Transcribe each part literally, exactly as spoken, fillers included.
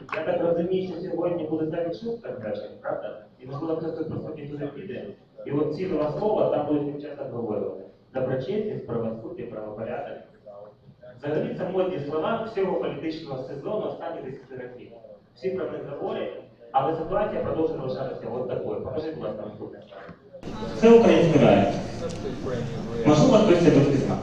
Я так розумію, що сьогодні буде Давид Шустер перший, правда? І можливо хтось присутній туди піде. І от ці два слова там будуть часто обговорювати. Доброчесність, правосуддя, правопорядок. Взагалі це модні слова всього політичного сезону останніх десяти років. Всі про них говорять, але ситуація продовжує залишатися ось такою. Покажіть, будь ласка, наступне. Це українська реальність. Можливо, хтось це тут пізнав.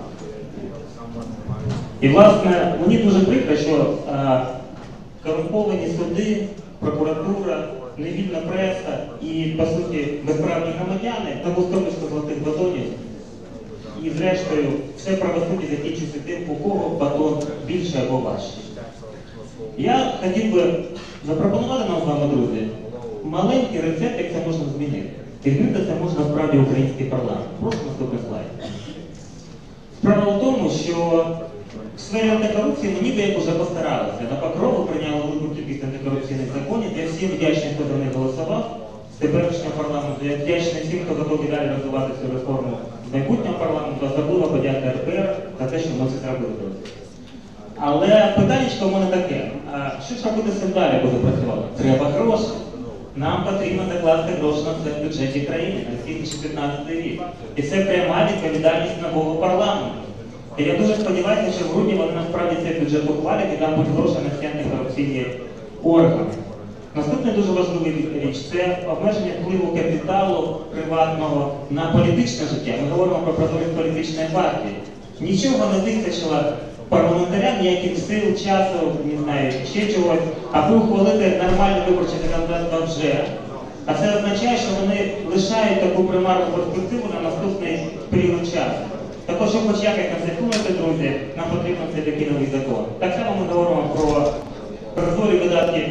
І, власне, мені дуже прикро, що а, корумповані суди, прокуратура, невільна преса і, по суті, безправні громадяни тому стопочку золотих батонів. І, зрештою, все правосуддя закінчується тим, у кого батон більше або важче. Я хотів би запропонувати нам з вами, друзі, маленький рецепт, як це можна змінити. І змінити це можна справді український парламент. Просто наступний слайд. Справа в тому, що в сфері антикорупції ми ніби як уже постаралися. На Покрову прийняли велику кількість антикорупційних законів. Я всім вдячний, хто за них голосував. З теперішнього парламенту я вдячний всім, хто готовий далі розвивати цю реформу з майбутнього парламенту. Особливо подяка РП за те, що ми це зробили, друзі. Але питання у мене таке. А що ж робити з цим далі, коли працювали? Треба гроші. Нам потрібно закласти гроші на це в бюджеті країни на дві тисячі п'ятнадцятий рік. І це пряма відповідальність нового парламенту. І я дуже сподіваюся, що в грудні вони насправді цей бюджет ухвалять і там будуть гроші на всі антикорупційні органи. Наступний дуже важливий річ – це обмеження впливу капіталу приватного на політичне життя. Ми говоримо про прозорість політичної партії. Нічого не вистачило парламентарям, ніяких сил, часу, не знаю, ще чогось, аби ухвалити нормальне виборче законодавство вже. А це означає, що вони лишають таку примарну перспективу на наступний період часу. Також, щоб хоч якось на це вплинути, друзі, нам потрібно цей такий новий закон. Так само ми говоримо про прозорі видатки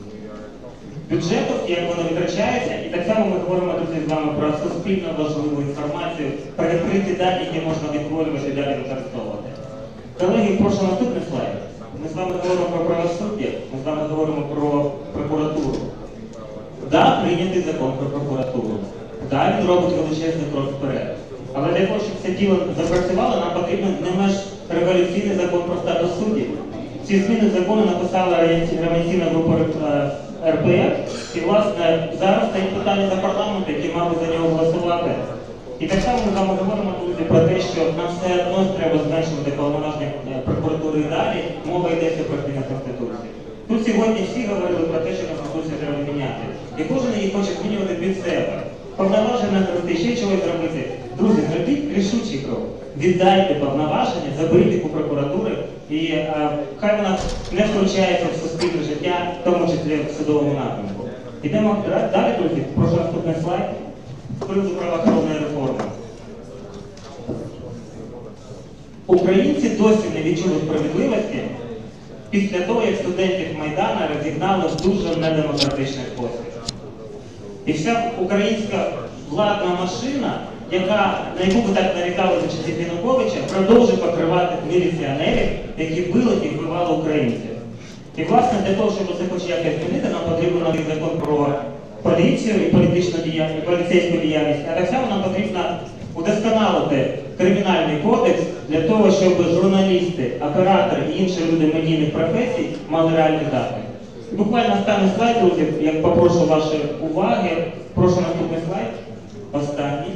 бюджету, як воно витрачається, і так само ми говоримо, друзі, з вами про суспільно важливу інформацію, про відкриті дані, які можна відтворювати і далі використовувати. Колеги, прошу наступний слайд. Ми з вами говоримо про правосуддя, ми з вами говоримо про прокуратуру. Да, прийнятий закон про прокуратуру. Да, він робить величезний крок вперед. Але для того, щоб це діло запрацювало, нам потрібен не менш революційний закон про статус суддів. Ці зміни закону написала Революційна група РП. І, власне, зараз стоїть питання за парламент, які мали за нього голосувати. І так само ми з вами говоримо, друзі, про те, що нам все одно треба зменшувати повноваження прокуратури і далі. Мова йдеться про зміни Конституції. Тут сьогодні всі говорили про те, що Конституцію треба міняти. І кожен її хоче змінювати під себе. Повноваження зробити, ще чогось зробити. Друзі, зробіть рішучий крок. Віддайте повноваження, заберіть їх у прокуратури, і а, хай вона не втручається в суспільне життя, в тому числі в судовому напрямку. Йдемо далі, друзі, прошу наступний слайд. З приводу правоохоронної реформи. Українці досі не відчули справедливості після того, як студентів Майдана розігнали в дуже недемократичний спосіб. І вся українська владна машина, яка, на яку ви так нарікали за часів Януковича, продовжує покривати міліціонерів, які били і вбивали українців. І, власне, для того, щоб це хоч якось змінити, нам потрібен новий закон про поліцію і політичну діяльність, і поліцейську діяльність. А так само нам потрібно удосконалити кримінальний кодекс для того, щоб журналісти, оператори і інші люди медійних професій мали реальний захист. І буквально останній слайд, друзі, я попрошу вашої уваги. Прошу наступний слайд. Останній.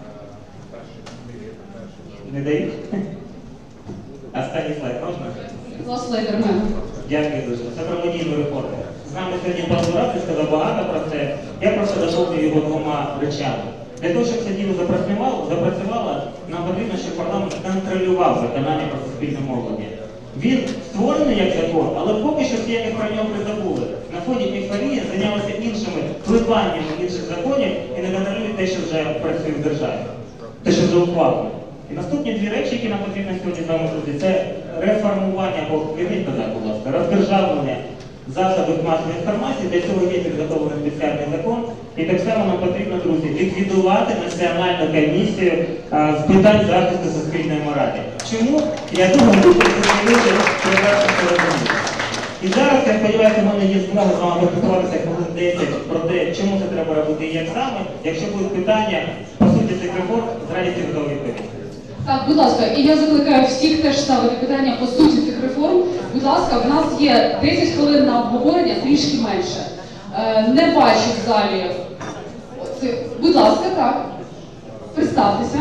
Не дають? Останній слайд можна? Слайдермен. Дякую дуже. Це про медійну реформу. З нами сьогодні пан Зураб сказав багато про це. Я просто доповню його двома речами. Для того, щоб це діло запрацювало, запрацювало, нам потрібно, щоб парламент контролював виконання про суспільне мовлення. Він створений як закон, але поки що всі якось про нього призабули. На фоні ейфорії зайнялися іншими впливаннями інших законів і не контролюють те, що вже працює в державі. Те, що вже ухвалено. І наступні дві речі, які нам потрібно сьогодні з вами зробити, це реформування, або вірніть назад, будь ласка, роздержавлення засобів масової інформації. Для цього є підготовлений спеціальний закон. І так само нам потрібно, друзі, ліквідувати Національну комісію а, з питань захисту суспільної моралі. Чому? Я думаю, що це люди прекрасно це розуміють. І зараз, я сподіваюся, в мене є змога з вами поспілкуватися хвилин десять про те, чому це треба робити і як саме. Якщо будуть питання, по суті, цих реформ, з радістю готові відповісти. Так, будь ласка, і я закликаю всіх теж ставити питання по суті цих реформ. Будь ласка, в нас є десять хвилин на обговорення, трішки менше. Е, не бачу в залі. Оце. Будь ласка, так. Представтеся.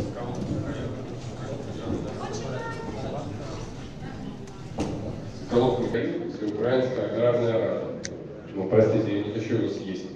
Головка Всеукраинская аграрная рада. Ну, простите, я не хочу его съесть.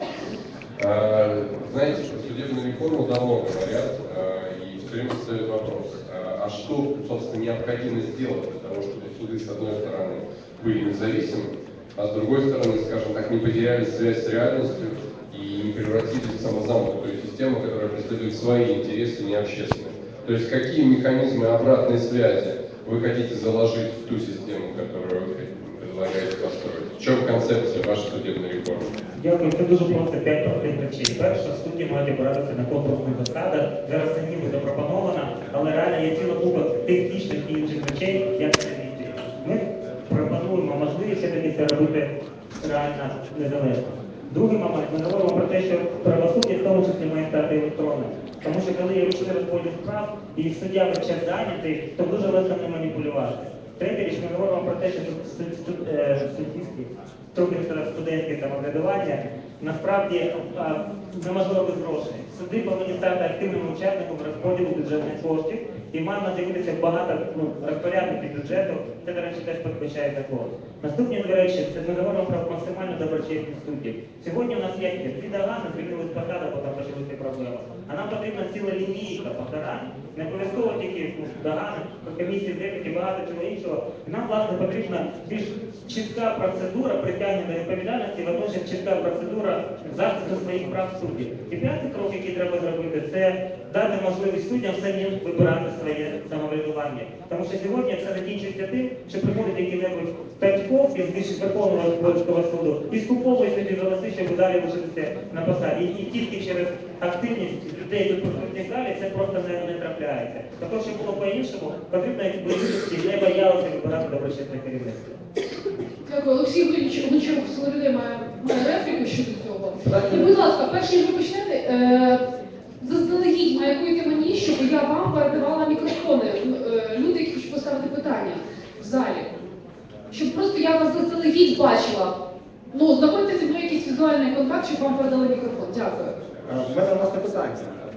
А, знаете, что судебную реформу давно говорят, а, и все время встает вопрос, а, а что, собственно, необходимо сделать для того, чтобы суды, с одной стороны, были независимы, а с другой стороны, скажем так, не потеряли связь с реальностью и не превратились в самозамкнутую систему, которая преследует свои интересы, не общественные. То есть какие механизмы обратной связи вы хотите заложить в ту систему, которую вы предлагаете построить? В чем концепция вашей судебной реформы? Дякую, це дуже просто п'ять простих речей. Перше, судді мають обиратися на конкурсних засадах. Зараз це ніби запропоновано, але реально є ціла купа технічних і інших речей, як це діяти. Ми пропонуємо можливість все-таки це робити реально незалежно. Другий момент, ми говоримо про те, що правосуддя в тому числі має стати електронним. Тому що коли є ручний розподіл справ і суддя весь час зайнятий, то дуже легко не маніпулювати. Третя річ, ми говоримо про те, що суддівські структури студентське самоврядування насправді неможливо без грошей. Суди повинні стати активним учасником розподілу бюджетних коштів і має з'явитися багато ну, розпорядників бюджету, це, до речі, теж передбачає закон. Наступні дві речі, це ми говоримо про максимальну доброчесність суддів. Сьогодні у нас є дві догани, звільнили з посади, потім почалися проблеми. А нам потрібна ціла лінійка покарань, не обов'язково тільки ну, догани, комісії з етики, багато чого іншого. Нам, власне, потрібна більш чітка процедура притягнення до відповідальності, водночас чітка процедура захисту своїх прав суддів. І п'ятий крок, який треба зробити, це дати можливість суддям самим вибирати своє самоврядування. Тому що сьогодні все закінчується тим, що приходить який-небудь Татьков із Верховного Господарського суду і скуповує собі голоси, щоб далі лишитися на посаді. І тільки через активність людей тут присутніх в залі це просто не, не трапляється. Також, щоб було по-іншому, потрібно, якби люди не боялися вибирати доброчесне керівництво. Дякую. Олексій Гончарук, Соловій має, має репліку щодо цього. І, будь ласка, перш ніж ви почнете, е, заздалегідь маякуйте мені, щоб я вам передавала мікрофони. Е, люди, які хочуть поставити питання в залі. Щоб просто я вас заздалегідь бачила. Ну, знаходьте зі мною якийсь візуальний контакт, щоб вам передали мікрофон. Дякую. У мене власне питання.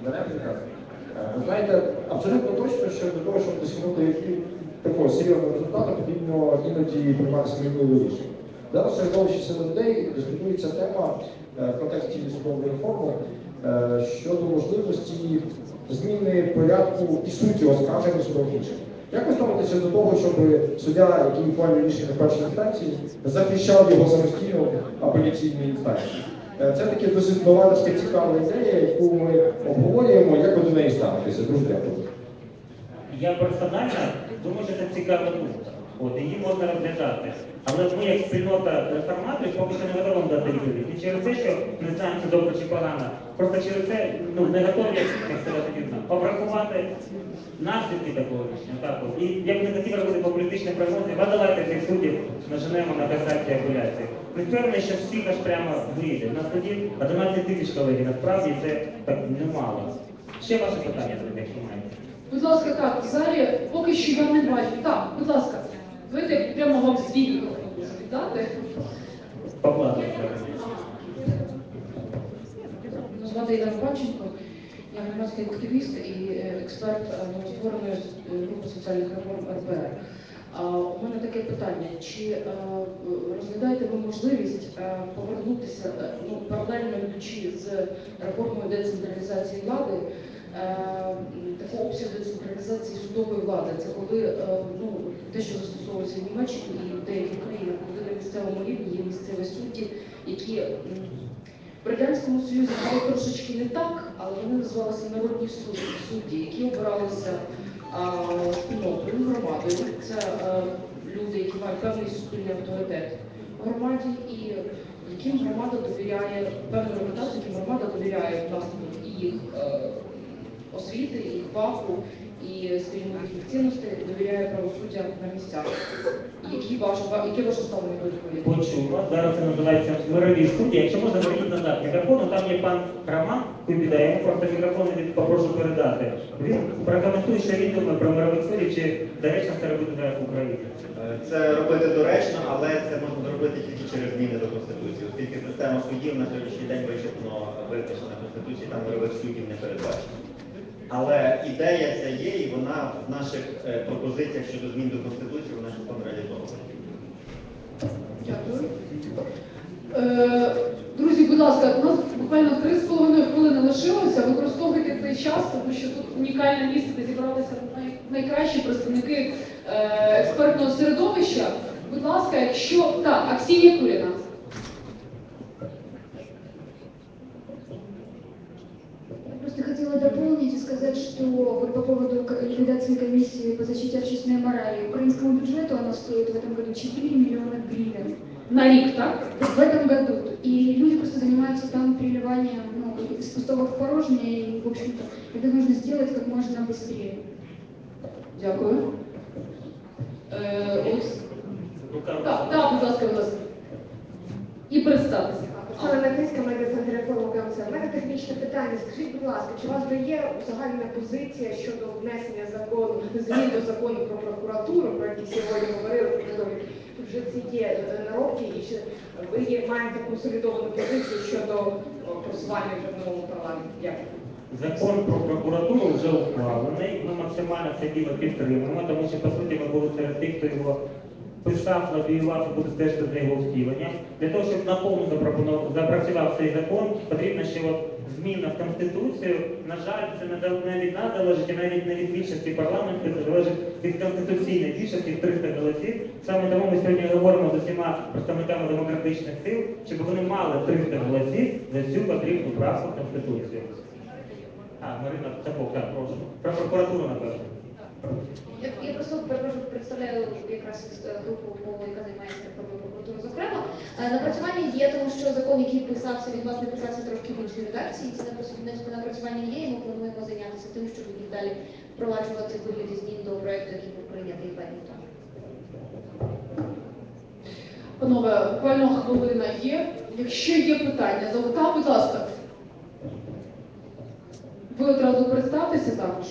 Ви знаєте, абсолютно точно, що для того, щоб досягнути такого серйозного результату, потрібно іноді приймати сміливі рішення. Зараз середовище серед людей дискутується тема в контексті судової реформи щодо можливості зміни порядку і суті оскарження судових рішень. Як ви ставитеся до того, щоб суддя, який ухвалює рішення в першій інстанції, захищав його самостійно в апеляційній інстанції? Це таки досить нова така цікава ідея, яку ми обговорюємо. Як ви до неї ставитеся? Дуже дякую. Я персонально думаю, що це цікава думка. От, її можна розглядати. Але ми, як спільнота реформаторів, поки що не готові дати відповідь. Не через те, що не знаємо, чи добре чи погано. Просто через це ну, не готові, як сказати вірно, обрахувати наслідки такого рішення. Так, от. І як не хотів робити по політичній прогнозі, а давайте цих суддів наженемо на касації апеляції. Не впевнений, що всіх аж прямо вийде. У нас тоді одинадцять тисяч колеги, насправді це так немало. Ще ваше питання, якщо маєте. Будь ласка, так, в залі поки що я не бачу. Так, будь ласка, давайте прямо вам свій мікрофон можу віддати. Покладу. Мене звати Ірина Панченко, я громадський активіст і експерт новоствореної групи соціальних реформ РПР. У мене таке питання, чи розглядаєте ви можливість повернутися, ну, паралельно йдучи з реформою децентралізації влади, такого обсягу децентралізації судової влади? Це коли ну, те, що застосовується в Німеччині і в деяких країнах, коли на місцевому рівні є місцеві судді, які в Радянському Союзі було трошечки не так, але вони називалися народні судді, які обиралися спільнотою, громадою. Це а, люди, які мають певний суспільний авторитет в громаді і яким громада довіряє, певну репутацію, яким громада довіряє власне і їх е, освіти, їх фаху, і, скажімо, їхніх цінностей, довіряє правосуддя на місцях. Які ваше, яке ваше ставлення до відповіді? Почув вас. Зараз це називається мирові судді. Якщо можна, зверніть назад мікрофону, там є пан Роман Кубіда, я йому просто мікрофон від- попрошу передати. Він прокоментує, що він думає про мирових суддів, чи доречно це робити зараз в Україні. Е, Це робити доречно, але це можна зробити тільки через зміни до Конституції, оскільки система судів на сьогоднішній день вичерпно визначена Конституції, там мирових суддів не передбачено. Але ідея ця є, і вона в наших е, пропозиціях щодо змін до Конституції, вона частково реалізована. Дякую. Е, Друзі, будь ласка, у нас буквально три з половиною хвилини лишилося. Використовуйте цей час, тому що тут унікальне місце, де зібралися най- найкращі представники е, експертного середовища. Будь ласка, якщо... Так, Аксінія Куріна. Я просто хотела дополнить и сказать, что вот по поводу к- ликвидации комиссии по защите общественной морали. Украинскому бюджету она стоит в этом году четыре миллиона гривен. На рік, так? В этом году. И люди просто занимаются там переливанием ну, из пустого в порожнее. И, в общем-то, это нужно сделать как можно быстрее. Дякую. Е, Олексій. Ну, там- Так, так, будь ласка, будь ласка. І представтеся. Оксана Накриська, медіа-центр реформи КМС. У мене технічне питання. Скажіть, будь ласка, чи у вас вже є загальна позиція щодо внесення закону, змін до закону про прокуратуру, про який сьогодні говорили, можливо, тут вже ці є е, наробки, і чи ви є, маєте консолідовану позицію щодо о, просування вже в новому парламенті? Дякую. Закон про прокуратуру вже ухвалений. Ми максимально це діло підтримуємо, тому що, по суті, ми були серед тих, хто його писав, лобіював і буде стежити за його втіленням. Для того, щоб наповну запропонував- запрацював цей закон, потрібно ще от зміна в Конституцію. На жаль, це не зал- не від нас залежить, і навіть не від більшості парламенту, це залежить від конституційної більшості в триста голосів. Саме тому ми сьогодні говоримо з усіма представниками демократичних сил, щоб вони мали триста голосів за цю потрібну правку в Конституцію. А, Марина Цапок, так, прошу. Про прокуратуру, напевно. Я, я просто перепрошую, представляю якраз е, групу, яка займається реформою прокуратури. Зокрема, е, напрацювання є, тому що закон, який писався, він власне писався трошки в іншій редакції. Ці напрацю- напрацювання є, і ми плануємо зайнятися тим, щоб їх далі впроваджувати в вигляді змін до проекту, який був прийнятий два дні тому. Панове, буквально хвилина є. Якщо є питання, запитав, будь ласка. Ви одразу представтеся також.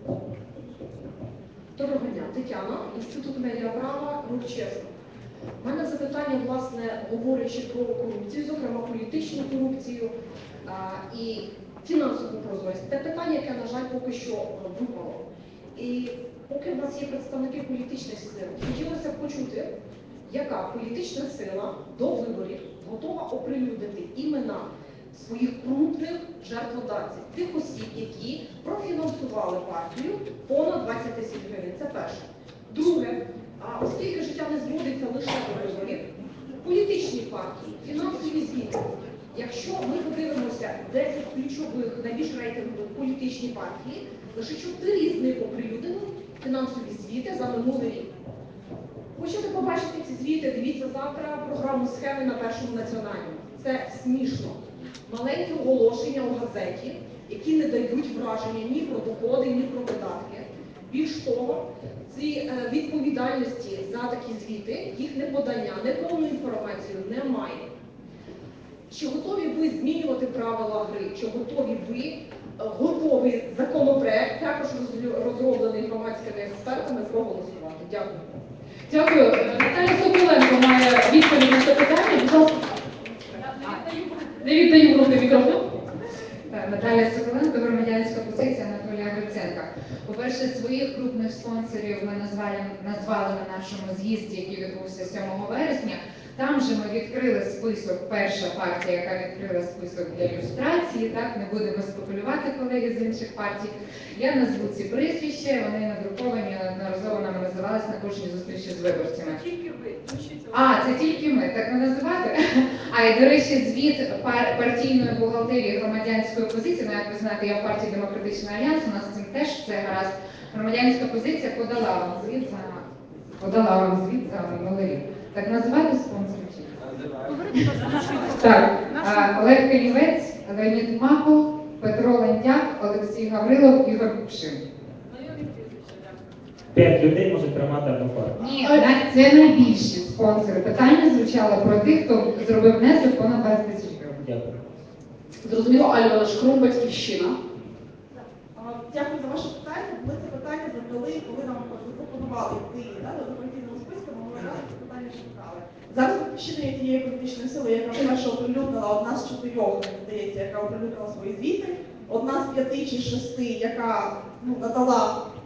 Доброго дня, Тетяна, Інститут медіаправа, рух чесно. У мене запитання, власне, говорячи про корупцію, зокрема політичну корупцію а, і фінансову прозорість. Те питання, яке, на жаль, поки що е, випало. І поки в нас є представники політичних сил, хотілося б почути, яка політична сила до виборів готова оприлюднити імена своїх крупних жертводавців, тих осіб, які профінансували партію понад двадцять тисяч гривень. Це перше. Друге, а оскільки життя не зводиться лише до виборів, політичні партії, фінансові звіти. Якщо ми подивимося десять ключових, найбільш рейтингових політичні партії, лише чотири з них оприлюднили фінансові звіти за минулий рік. Хочете побачити ці звіти, дивіться завтра програму «Схеми» на Першому національному. Це смішно. Маленькі оголошення у газеті, які не дають враження ні про доходи, ні про видатки. Більш того, ці е, відповідальності за такі звіти, їх неподання, неповну інформацію немає. Чи готові ви змінювати правила гри? Чи готові ви е, готовий законопроект, також розлю- розроблений громадськими експертами, проголосувати? Дякую. Дякую. Е, Наталя Соколенко має відповідь на це питання. Будь ласка. Не віддаю в руки мікрофон. Наталя Соколенко, громадянська позиція Анатолія Гриценка. По-перше, своїх крупних спонсорів ми назвали, назвали на нашому з'їзді, який відбувся сьомого вересня. Там же ми відкрили список, перша партія, яка відкрила список для ілюстрації, так, не будемо спекулювати, колеги з інших партій. Я назву ці прізвища, вони надруковані, неодноразово нам називалися на кожній зустрічі з виборцями. Тільки ви. А, це тільки ми, так не називати? А, і, до речі, звіт пар- партійної бухгалтерії громадянської позиції, ну, як ви знаєте, я в партії Демократичний Альянс, у нас з цим теж все гаразд. Громадянська позиція подала вам звіт за, подала вам звіт за минулий рік. Так називати спонсорів чи ні? Так, а, Олег Калівець, Леонід Макул, Петро Лендяк, Олексій Гаврилов, Ігор Купшин. п'ять людей можуть тримати одну партію. Ні, на- це найбільші спонсори. Питання звучало про тих, хто зробив внесок понад двадцять тисяч гривень. Дякую. Зрозуміло, Альона Шкрум, Батьківщина. А, Дякую за ваше питання. Ми це питання задали, коли нам запропонували йти да, до партійного списку, ми разом це питання шукали. Зараз Батьківщина є тією політичною силою, яка вперше оприлюднила, одна з чотирьох, мені здається, яка оприлюднила свої звіти, одна з п'яти чи шести, яка ну, надала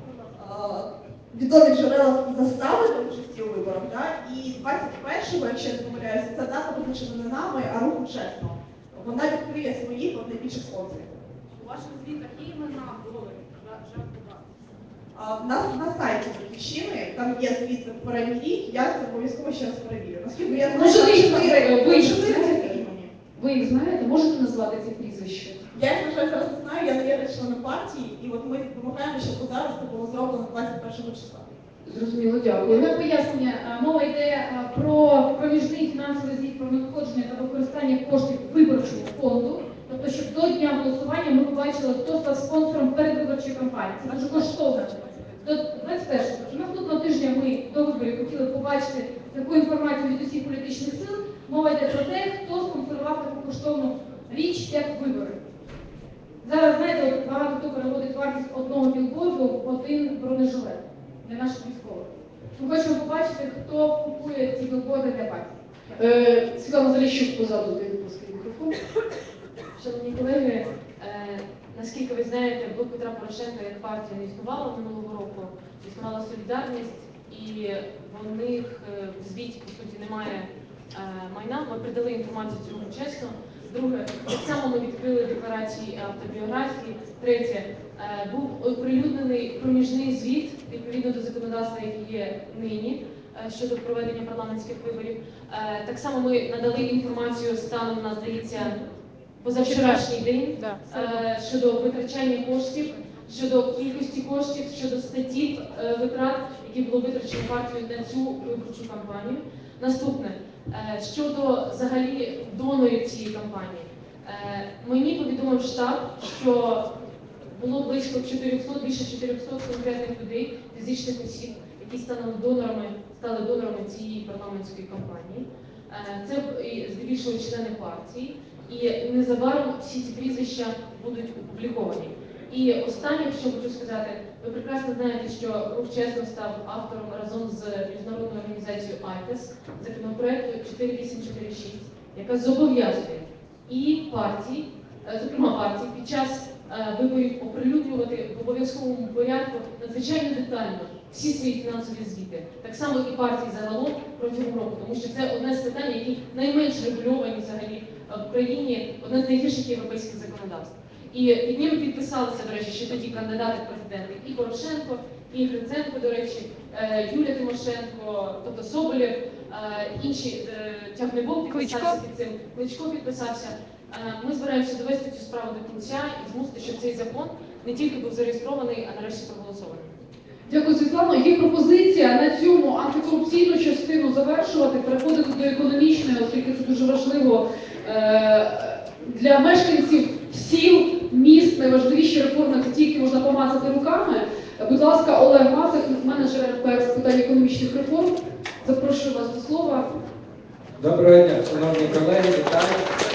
а, відомі джерела застави до участі у виборах. Да? І двадцять першого, якщо я не помиляюся, ця дата визначена не нами, а рухом чесно. Вона відкриє своїх от найбільших спонсорів. У ваших звітах є імена були жертви? А, На, на сайті Батьківщини там є звіт за попередній рік, я це обов'язково ще раз перевірю. Наскільки я знаю, Можете їх там назвати? чотири- Ви їх чотири знаєте? імені. Ви їх знаєте? Можете назвати ці прізвища? Я їх, на жаль, зараз не знаю, я не є членом партії, і от ми вимагаємо, щоб зараз це було зроблено двадцять першого числа. Зрозуміло, дякую. Одне пояснення. А, Мова йде а, про проміжний фінансовий звіт про надходження та використання коштів виборчого фонду. Тобто, щоб до дня голосування ми побачили, хто став спонсором передвиборчої кампанії. Це дуже коштовно. До двадцять першого і наступного тижня ми до виборів хотіли побачити таку інформацію від усіх політичних сил. Мова йде про те, хто спонсорував таку коштовну річ, як вибори. Зараз, знаєте, от багато хто переводить вартість одного білборду в один бронежилет для наших військових. Ми хочемо побачити, хто купує ці білборди для партії. Е, Світлана Заліщук позаду, де відпускає мікрофон. Шановні колеги, е, наскільки ви знаєте, Блок Петра Порошенка як партія не існувала минулого року, існувала солідарність, і в них е, в звіті, по суті, немає е, майна. Ми придали інформацію цьому чесно. Друге, так само ми відкрили декларації автобіографії. Третє, е, був оприлюднений проміжний звіт відповідно до законодавства, яке є нині, е, щодо проведення парламентських виборів. Е, так само ми надали інформацію станом на, здається, позавчорашній день е, щодо витрачання коштів, щодо кількості коштів, щодо статті е, витрат, які було витрачено партією на цю виборчу кампанію. Наступне, е, щодо взагалі донорів цієї кампанії. Е, мені повідомив штаб, що було близько чотирьохсот, більше чотирьохсот конкретних людей, фізичних осіб, які стануть донорами, стали донорами цієї парламентської кампанії. Е, це і здебільшого члени партії. І незабаром всі ці прізвища будуть опубліковані. І останнє, що хочу сказати, ви прекрасно знаєте, що Рух Чесно став автором разом з міжнародною організацією АЙТЕС законопроекту чотири вісім чотири шість, яка зобов'язує і партії, зокрема партії, під час виборів оприлюднювати в обов'язковому порядку надзвичайно детально всі свої фінансові звіти. Так само і партії загалом протягом року, тому що це одне з питань, які найменш регульовані взагалі в Україні, одне з найгірших європейських законодавств. І під ним підписалися, до речі, ще тоді кандидати в президенти і Порошенко, і Гриценко, до речі, Юлія Тимошенко, тобто Соболєв, інші, Тягнебок підписався під цим, Кличко підписався. Ми збираємося довести цю справу до кінця і змусити, щоб цей закон не тільки був зареєстрований, а нарешті проголосований. Дякую, Світлано. Є пропозиція на цьому антикорупційну частину завершувати, переходити до економічної, оскільки це дуже важливо е- для мешканців сіл, міст. Найважливіші реформи це тільки можна помацати руками. Будь ласка, Олег Масик, менеджер РП з питань економічних реформ. Запрошую вас до слова. Доброго дня, шановні колеги, вітаю.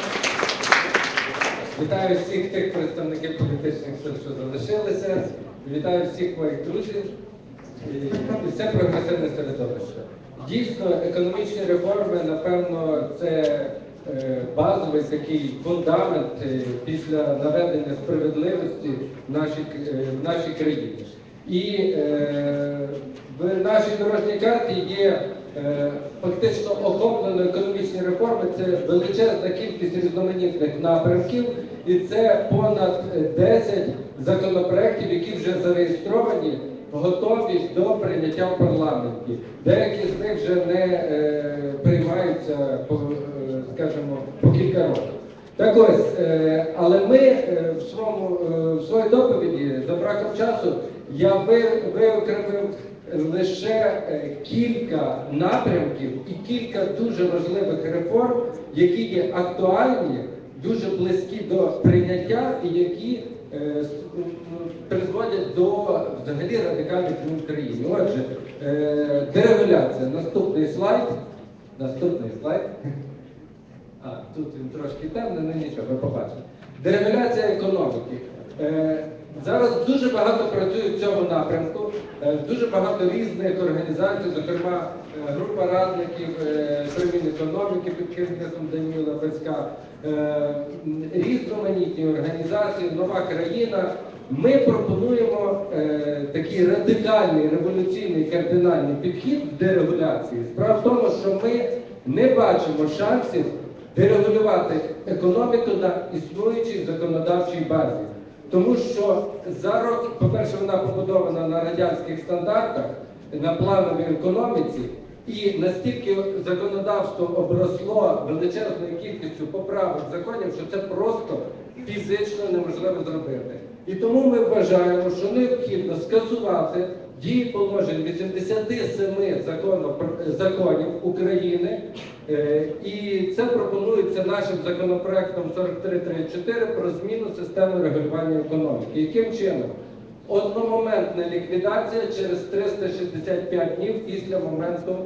Вітаю всіх тих представників політичних сил, що залишилися. Вітаю всіх моїх друзів і все прогресивне середовище. Дійсно, економічні реформи, напевно, це базовий такий фундамент після наведення справедливості в нашій, в нашій країні. І е, в нашій дорожній карті є е, фактично охоплено економічні реформи, це величезна кількість різноманітних напрямків, і це понад десять законопроєктів, які вже зареєстровані, готові до прийняття в парламенті. Деякі з них вже не е, приймаються, по, е, скажімо, по кілька років. Так ось, е, але ми е, в, своєму, е, в своїй доповіді, за браком часу, я виокремив лише е, кілька напрямків і кілька дуже важливих реформ, які є актуальні, дуже близькі до прийняття і які е, с- м, призводять до взагалі радикальних змін в країні. Отже, е, дерегуляція. Наступний слайд. Наступний слайд. А, тут він трошки темний, ну нічого, ви побачите. Дерегуляція економіки. Е, зараз дуже багато працюють в цьому напрямку, е, дуже багато різних організацій, зокрема е, група радників е, при Мінекономіки під керівництвом Даніла Пецька, е, м, різноманітні організації, нова країна. Ми пропонуємо е, такий радикальний, революційний, кардинальний підхід в дерегуляції. Справа в тому, що ми не бачимо шансів дерегулювати економіку на існуючій законодавчій базі. Тому що за роки, по-перше, вона побудована на радянських стандартах, на плановій економіці, і настільки законодавство обросло величезною кількістю поправок законів, що це просто фізично неможливо зробити. І тому ми вважаємо, що необхідно скасувати дії положень вісімдесят сім законів, законів України, е, і це пропонується нашим законопроектом сорок три тридцять чотири про зміну системи регулювання економіки. Яким чином? Одномоментна ліквідація через триста шістдесят п'ять днів після моменту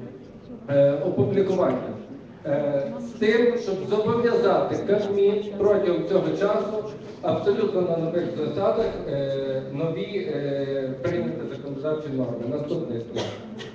е, опублікування. Е, з тим, щоб зобов'язати Кабмін протягом цього часу абсолютно на нових засадах е, нові е, прийняти законодавчі норми. Наступний слайд.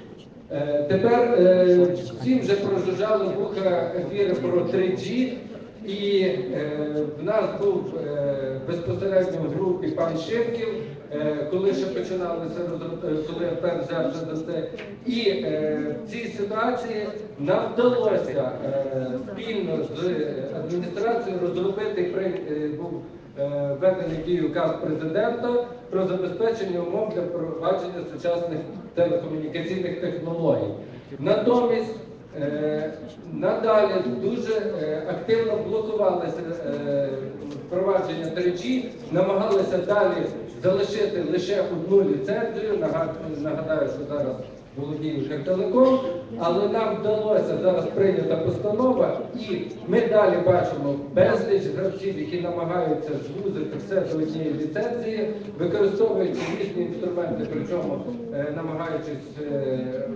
Е, тепер е, всі вже прожужжали вуха ефіри про три джі, і е, в нас був е, безпосередньо в групі пан Шимків, е, коли ще починалися, коли ефер взявся за це. І е, в цій ситуації нам вдалося е, спільно з адміністрацією розробити, при, е, був е, введений в дію указ президента про забезпечення умов для впровадження сучасних телекомунікаційних технологій. Натомість Е, надалі дуже е, активно блокувалося е, впровадження три джі, намагалися далі залишити лише одну ліцензію. Нагадаю, що зараз володіє Укртелеком, але нам вдалося зараз прийнята постанова, і ми далі бачимо безліч гравців, які намагаються звузити все до однієї ліцензії, використовуючи різні інструменти, причому е, намагаючись е,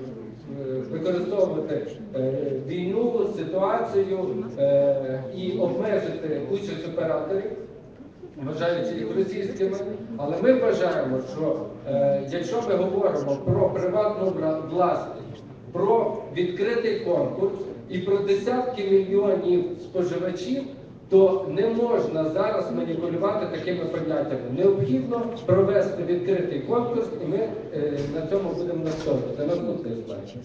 використовувати е, війну, ситуацію е, і обмежити участь операторів, вважаючи їх російськими. Але ми вважаємо, що е, якщо ми говоримо про приватну власність, про відкритий конкурс і про десятки мільйонів споживачів, то не можна зараз маніпулювати такими поняттями. Необхідно провести відкритий конкурс, і ми е, на цьому будемо настоювати. Наступний слайд.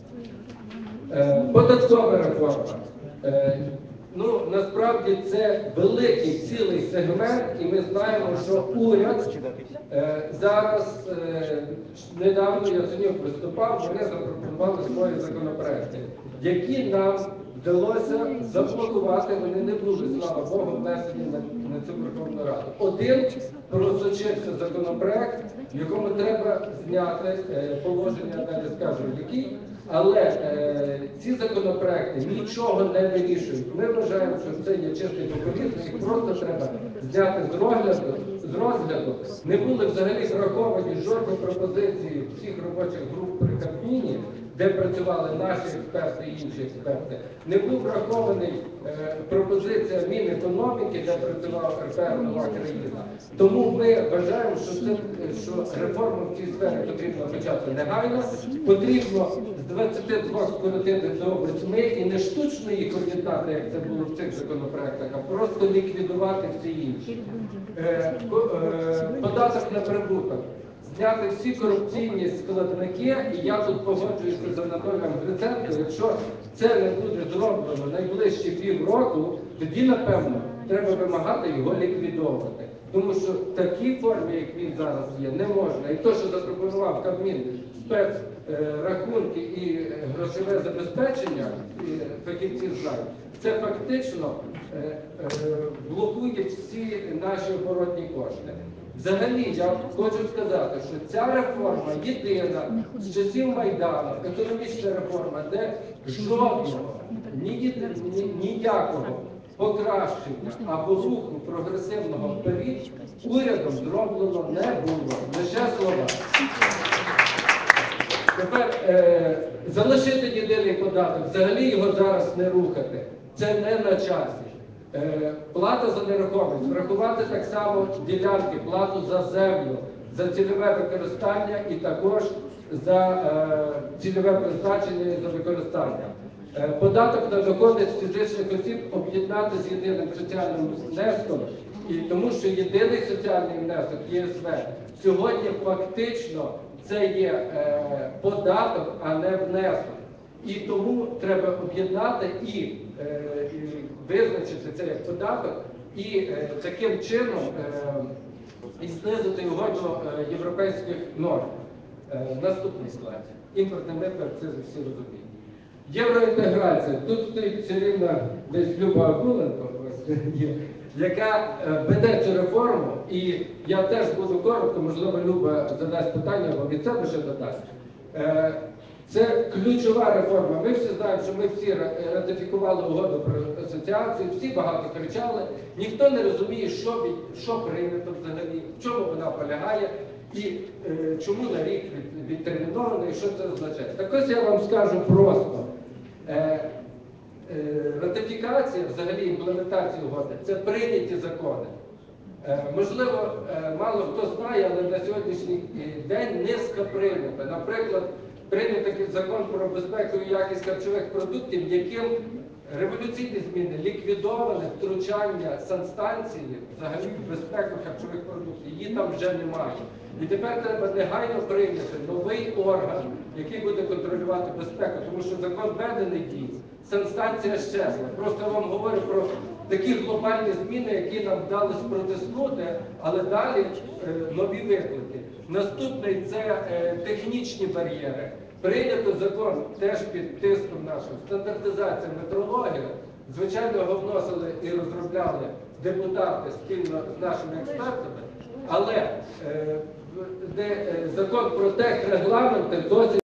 Е, податкова реформа. Е, ну, насправді це великий цілий сегмент, і ми знаємо, що уряд е, зараз, е, недавно Яценюк виступав, вони запропонували свої законопроекти, які нам вдалося заблокувати, вони не були, слава Богу, внесені на, на цю Верховну Раду. Один просочився законопроект, в якому треба зняти е, положення, далі скажу, які, але е, ці законопроекти нічого не вирішують. Ми вважаємо, що це є чистий популізм, їх просто треба зняти з розгляду. З розгляду. Не були взагалі враховані жодні пропозиції всіх робочих груп при Кабміні, де працювали наші експерти і інші експерти. Не був врахований е, пропозиція Мінекономіки, де працював РП «Нова країна». Тому ми вважаємо, що, це, що реформу в цій сфері потрібно почати негайно, потрібно з двадцяти двох скоротити до восьми і не штучно їх об'єднати, як це було в цих законопроектах, а просто ліквідувати всі інші. Е, е, податок на прибуток. Зняти всі корупційні складники, і я тут погоджуюся з Анатолієм Гриценко, якщо це не буде зроблено найближчі півроку, тоді, напевно, треба вимагати його ліквідовувати. Тому що в такій формі, як він зараз є, не можна. І те, що запропонував Кабмін, спецрахунки і грошове забезпечення, і фахівці знають, це фактично е, е, блокує всі наші оборотні кошти. Взагалі, я хочу сказати, що ця реформа єдина з часів Майдану, економічна реформа, де жодного, ні, ні, ніякого покращення або руху прогресивного вперед урядом зроблено не було. Лише слова. Тепер е, залишити єдиний податок, взагалі його зараз не рухати. Це не на часі. Е, плата за нерухомість, врахувати так само ділянки, плату за землю, за цільове використання і також за е, цільове призначення і за використання. Е, податок на доходи з фізичних осіб об'єднати з єдиним соціальним внеском, і тому що єдиний соціальний внесок ЄСВ сьогодні фактично це є е, податок, а не внесок. І тому треба об'єднати і, е, і визначити це як податок, і е, таким чином е, і знизити його до е, європейських норм. Е, наступний слайд. Імпортний мито, це всі розуміють. Євроінтеграція. Тут стоїть все рівно десь Люба Акуленко, яка е, веде цю реформу, і я теж буду коротко, можливо, Люба задасть питання, або від себе ще додасть. Е, Це ключова реформа. Ми всі знаємо, що ми всі ратифікували угоду про асоціацію, всі багато кричали, ніхто не розуміє, що, від, що прийнято взагалі, в чому вона полягає і е, чому на рік від, відтерміновано і що це означає. Так ось я вам скажу просто. Е, е, ратифікація, взагалі імплементація угоди, це прийняті закони. Е, можливо, е, мало хто знає, але на сьогоднішній день низка прийнята. Наприклад, прийнятий закон про безпеку і якість харчових продуктів, яким революційні зміни, ліквідоване втручання санстанції, взагалі в безпеку харчових продуктів, її там вже немає. І тепер треба негайно прийняти новий орган, який буде контролювати безпеку, тому що закон введений дій, санстанція щезла. Просто я вам говорю про такі глобальні зміни, які нам вдалося протиснути, але далі е, нові виклики. Наступний – це е, технічні бар'єри. Прийнято закон теж під тиском нашим. Стандартизація метрології. Звичайно, його вносили і розробляли депутати спільно з нашими експертами, але е, де, е, закон про техрегламенти досі